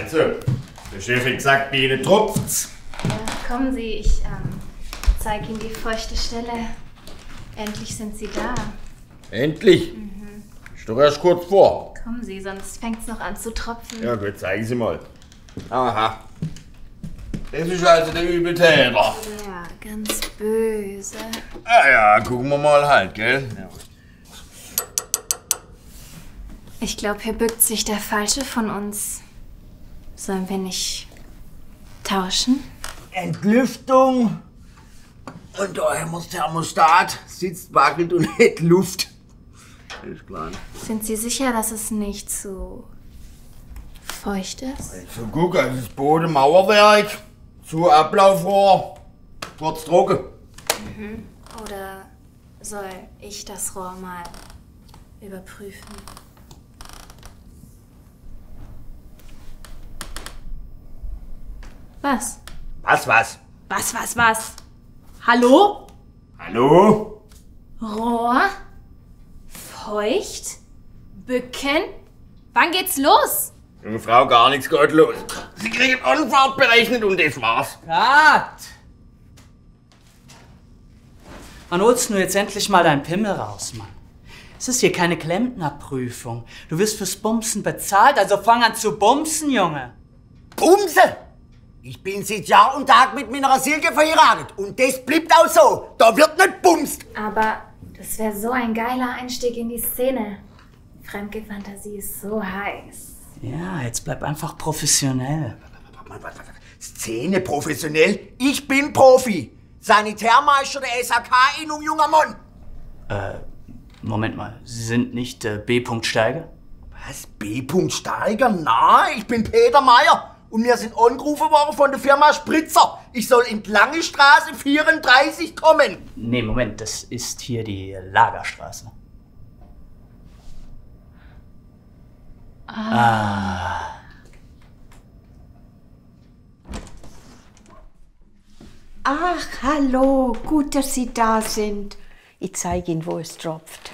Also, der Chef hat gesagt, bei Ihnen tropft's. Ja, kommen Sie, ich zeige Ihnen die feuchte Stelle. Endlich sind Sie da. Endlich? Ist doch erst kurz vor. Kommen Sie, sonst fängt's noch an zu tropfen. Ja gut, zeigen Sie mal. Aha. Das ist also der Übeltäter. Ja, ganz böse. Ah ja, gucken wir mal halt, gell? Ja. Ich glaube, hier bückt sich der Falsche von uns. Sollen wir nicht tauschen? Entlüftung. Und euer Thermostat sitzt, wackelt und hält Luft. Ist klar. Sind Sie sicher, dass es nicht zu feucht ist? So, guck, also das Bodenmauerwerk, zu Ablaufrohr, kurz trocken. Oder soll ich das Rohr mal überprüfen? Was? Was? Was? Hallo? Hallo? Rohr? Feucht? Bücken? Wann geht's los? Junge Frau, gar nichts geht los. Sie kriegen Anfahrt berechnet und das war's. Kat! Wann holst du jetzt endlich mal deinen Pimmel raus, Mann? Es ist hier keine Klempnerprüfung. Du wirst fürs Bumsen bezahlt, also fang an zu bumsen, Junge. Bumse! Ich bin seit Jahr und Tag mit meiner Silke verheiratet. Und das bleibt auch so. Da wird nicht bumst. Aber das wäre so ein geiler Einstieg in die Szene. Fremdgeh-Fantasie ist so heiß. Ja, jetzt bleib einfach professionell. Szene professionell? Ich bin Profi. Sanitärmeister der SAK-Innung, junger Mann. Moment mal, Sie sind nicht B. Steiger? Was? B. Steiger? Nein, ich bin Peter Meyer. Und wir sind angerufen worden von der Firma Spritzer. Ich soll in die Lange Straße 34 kommen. Nee, Moment, das ist hier die Lagerstraße. Ach, hallo, gut, dass Sie da sind. Ich zeige Ihnen, wo es tropft.